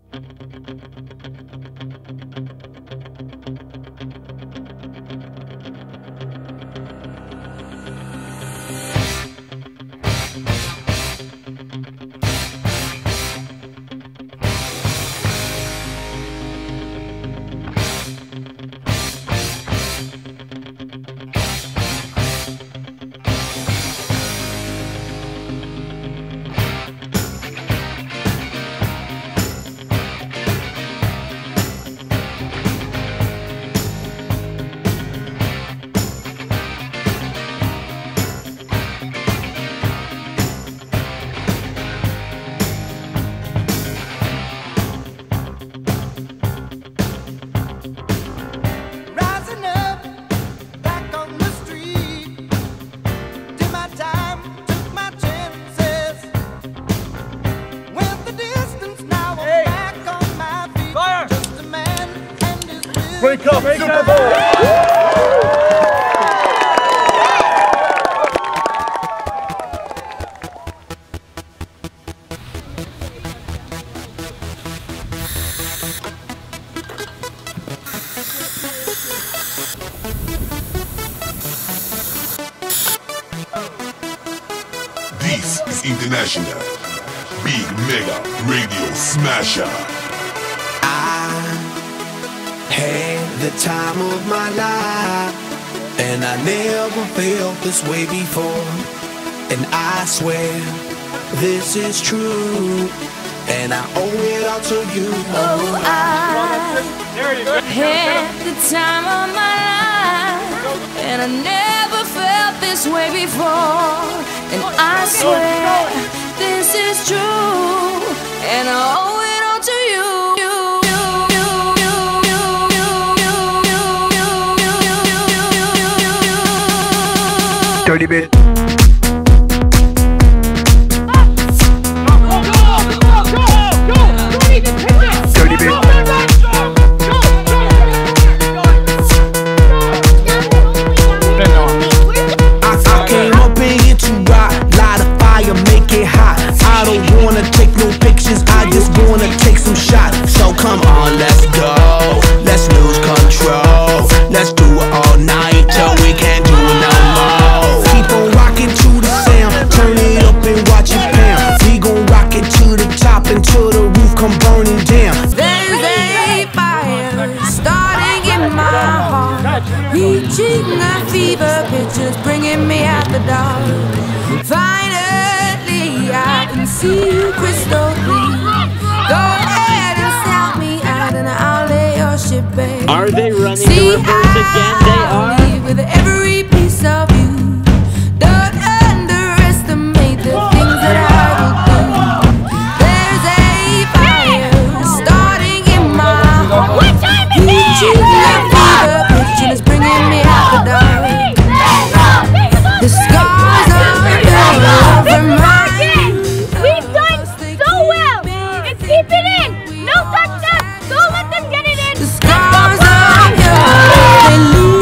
Break up, Superbowl! This is International Big Mega Radio Smasher. Had the time of my life, and I never felt this way before. And I swear this is true, and I owe it all to you. Oh, I had the time of my life, and I never felt this way before. And I swear this is true, and I owe it all to you. Dirty bit. Dirty bit. I came up in here to rock, light a fire, make it hot. I don't wanna take no pictures, I just wanna take some shots. So come on, let's go, let's lose control. Let's do it all night till we can't do it no more. Keep on rocking to the sound, turn it up and watch it pound. We gon' rock it to the top until the roof come burning down. There's a fire starting in my heart, reaching a fever pitch, just bringing me out the dark. Finally, I can see you crystal clear. Go ahead and sell me out, and I'll lay your shit bare. Are they running the reverse again? They are. With every piece of you, don't underestimate the things that I will do. There's a fire starting in my heart. What time is it? Fever pitch, and it's bringing me out the dark. The scars of your mine. We've done so well. And keep it in. No touch that. Don't let them get it in. The scars of your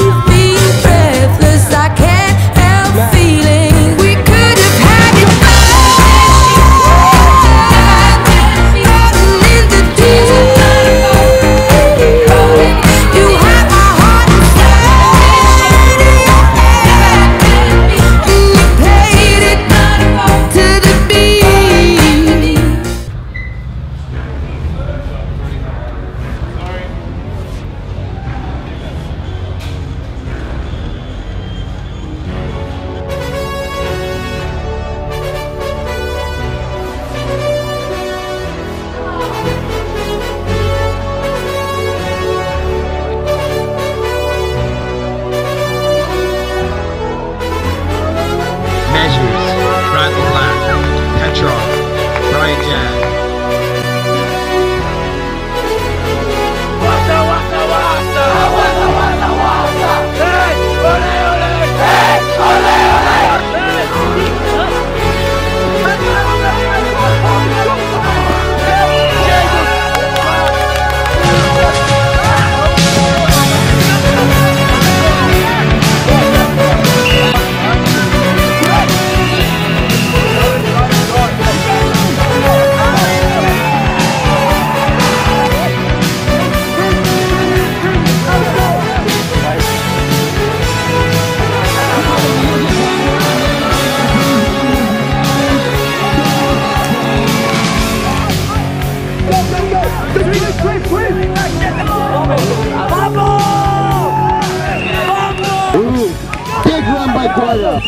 Ooh, big run by Koya.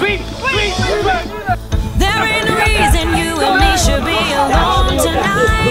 There ain't a reason you and me should be alone tonight.